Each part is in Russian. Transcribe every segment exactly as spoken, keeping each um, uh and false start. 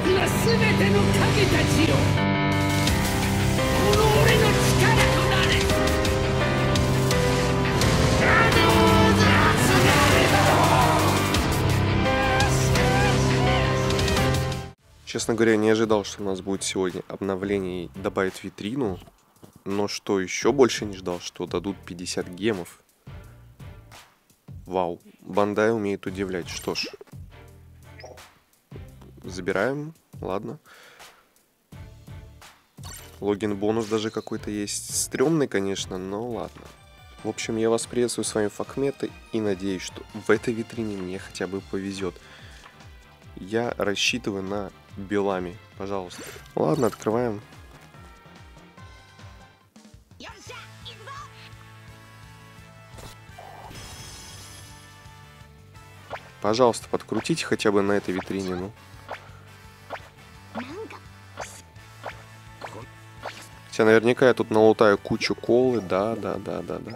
Честно говоря, не ожидал, что у нас будет сегодня обновление и добавить витрину. Но что еще больше не ждал, что дадут пятьдесят гемов. Вау, Бандай умеет удивлять. Что ж, забираем, ладно. Логин бонус даже какой-то есть. Стрёмный, конечно, но ладно. В общем, я вас приветствую, с вами Факмета, и надеюсь, что в этой витрине мне хотя бы повезет. Я рассчитываю на белами, пожалуйста. Ладно, открываем. Пожалуйста, подкрутите хотя бы на этой витрине, ну. Хотя наверняка я тут налутаю кучу колы, да, да, да, да, да.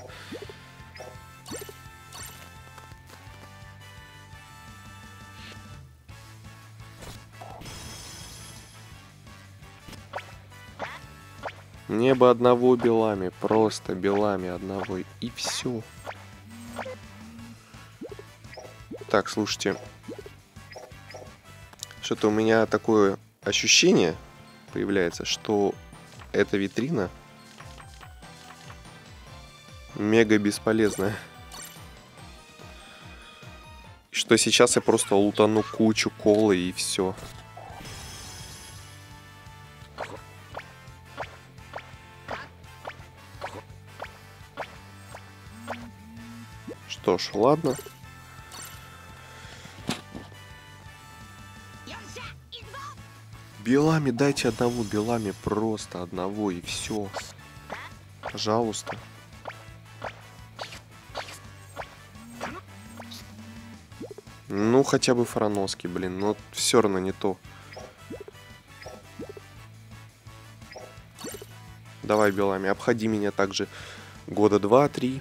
Мне бы одного белами, просто белами одного, и все. Так, слушайте. Что-то у меня такое ощущение появляется, что эта витрина мега бесполезная. Что сейчас я просто лутану кучу колы и все. Что ж, ладно. Белами дайте одного, белами просто одного и все. Пожалуйста. Ну, хотя бы Фараноски, блин, но все равно не то. Давай белами, обходи меня также года два-три.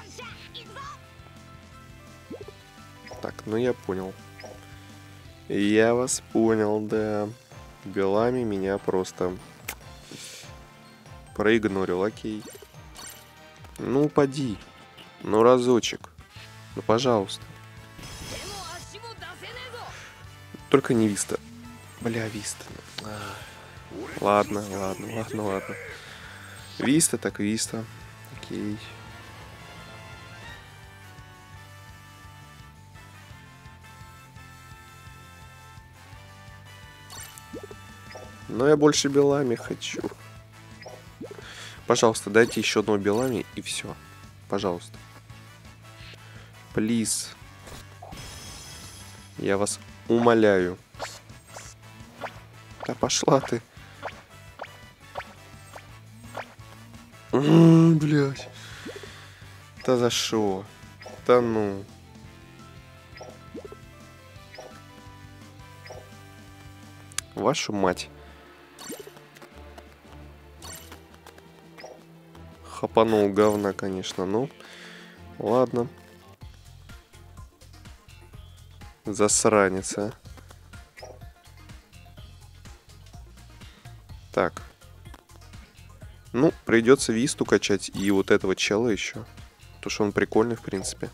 Так, ну я понял. Я вас понял, да. Белами меня просто проигнорил, окей. Ну, поди. Ну, разочек. Ну, пожалуйста. Только не Виста. Бля, Виста. А, ладно, ладно, ладно, ладно. Виста так Виста. Окей. Но я больше белами хочу. Пожалуйста, дайте еще одного белами и все. Пожалуйста. Плиз. Я вас умоляю. Да пошла ты. Блять. Да за шо? Да ну. Вашу мать. Хапанул говна, конечно, ну. Ладно. Засранец, а. Так. Ну, придется Висту качать и вот этого чела еще. Потому что он прикольный, в принципе.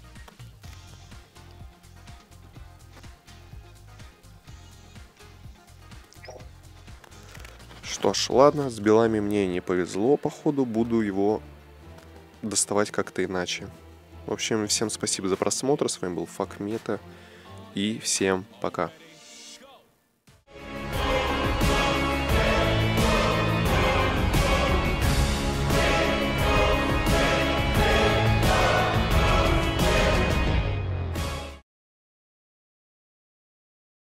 Что ж, ладно, с белами мне не повезло, походу, буду его доставать как-то иначе. В общем, всем спасибо за просмотр, с вами был Факмета, и всем пока.